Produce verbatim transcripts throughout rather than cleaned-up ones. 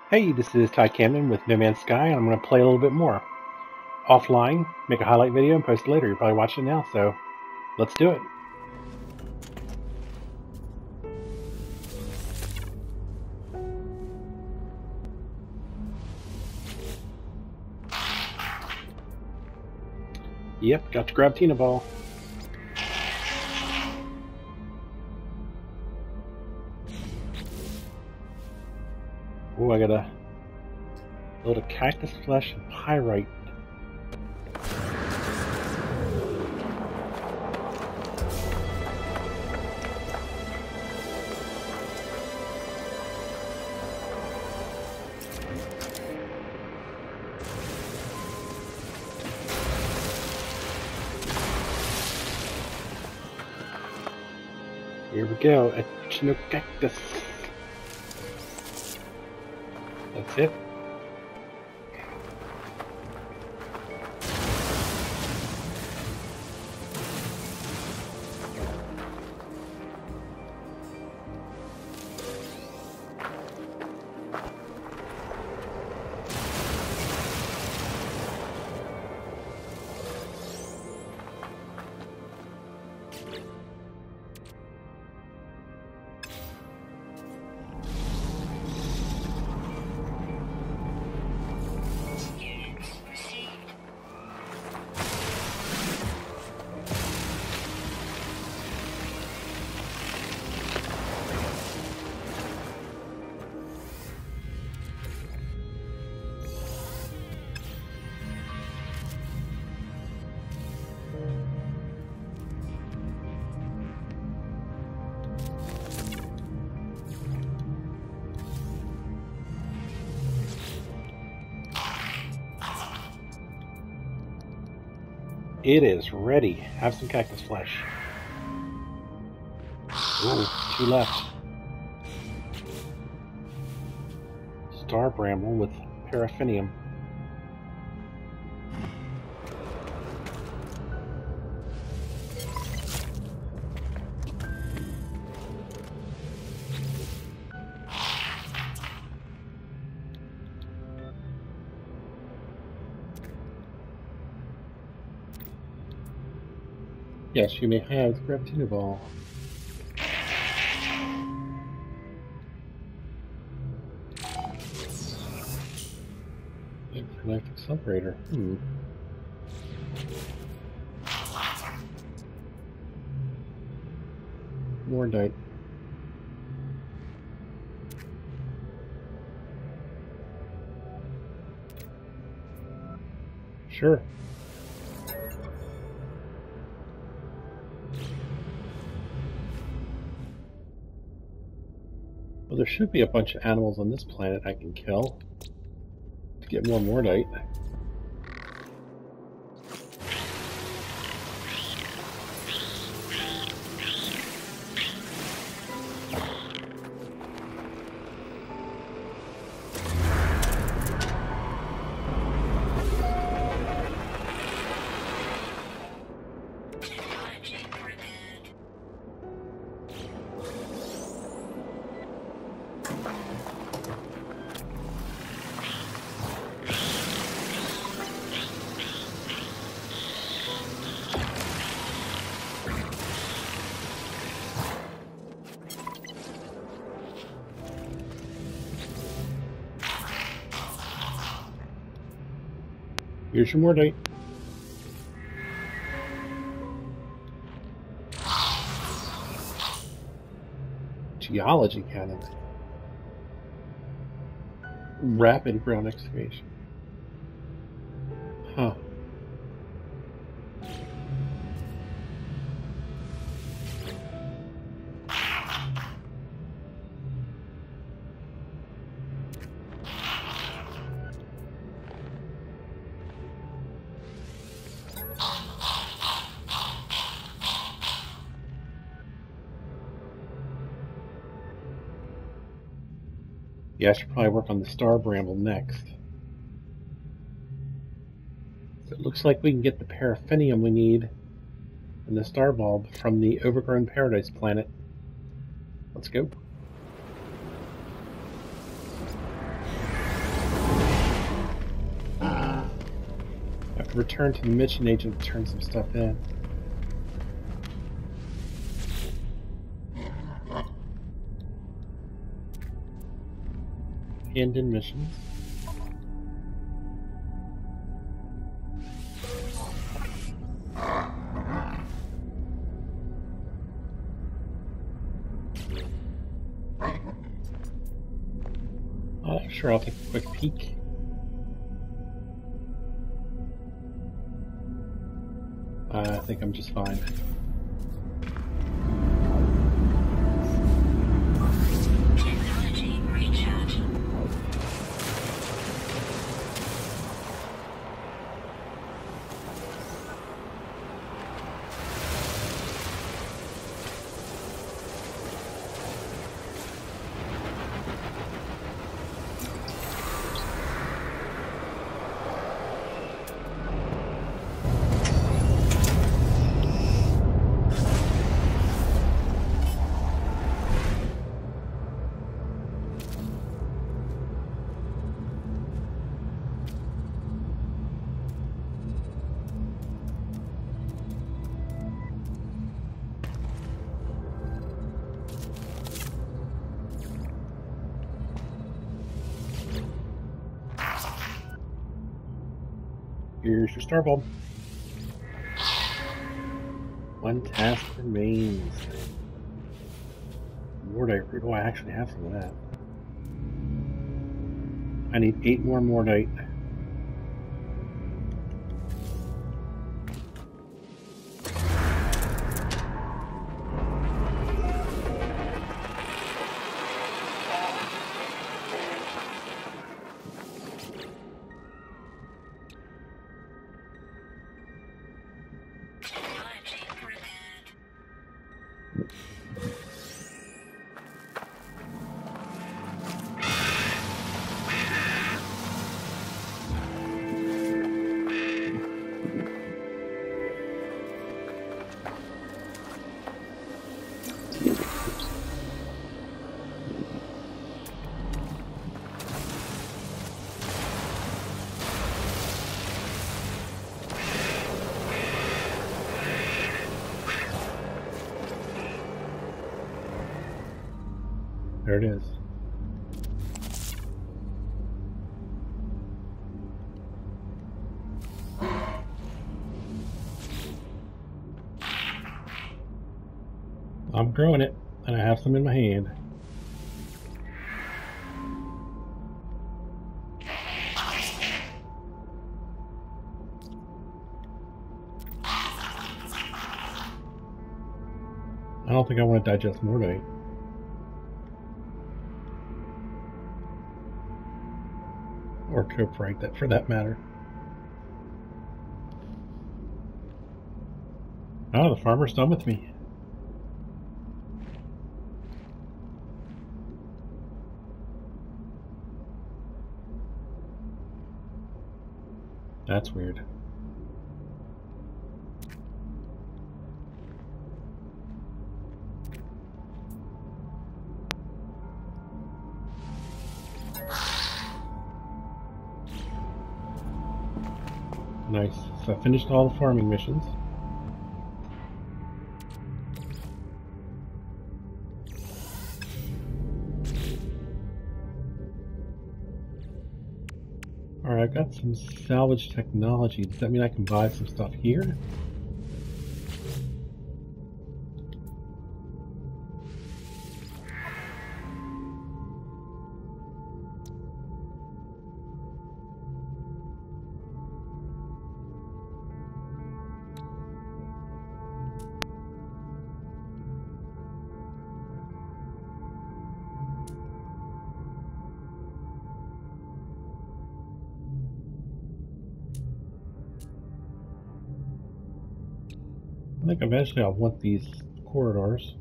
Hey, this is Ty Camden with No Man's Sky, and I'm going to play a little bit more. Offline, make a highlight video and post it later. You're probably watching it now, so let's do it. Yep, got to grab Tina Ball. Oh, I gotta build a cactus flesh and pyrite. Here we go, Echinocactus. That's it. It is ready. Have some cactus flesh. Ooh, two left. Star bramble with paraffinium. Yes, you may have the grab Tina Ball. Life accelerator. Hmm. Mordite. Sure. Well, there should be a bunch of animals on this planet I can kill to get more Mordite. Here's your Mordite. Geology cannon. Rapid ground excavation. Huh. Yeah, I should probably work on the Star Bramble next. So it looks like we can get the paraffinium we need and the Star Bulb from the Overgrown Paradise planet. Let's go. I have to return to the mission agent to turn some stuff in. Hand in missions. Oh, sure, I'll take a quick peek. I think I'm just fine. Technology recharge. Here's your star bulb. One task remains. Mordite root. Oh, I actually have some of that. I need eight more Mordite. There it is. I'm growing it, and I have some in my hand. I don't think I want to digest Mordite. Or Coprite, that for that matter. Oh, the farmer's done with me. That's weird. Nice. So I finished all the farming missions. Alright, I've got some salvage technology. Does that mean I can buy some stuff here? I think eventually I'll want these corridors.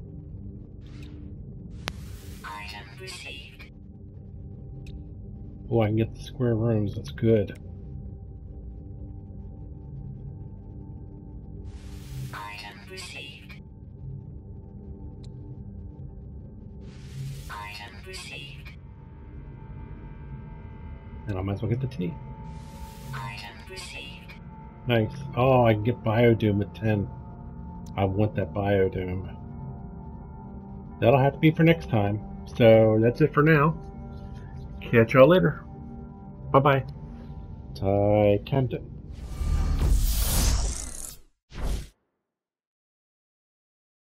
Item received. Oh, I can get the square rooms. That's good. Item received. Item received. And I might as well get the tea. Item received. Nice. Oh, I can get Biodoom with ten. I want that Biodoom. That'll have to be for next time. So that's it for now. Catch y'all later. Bye-bye. Ty Camden.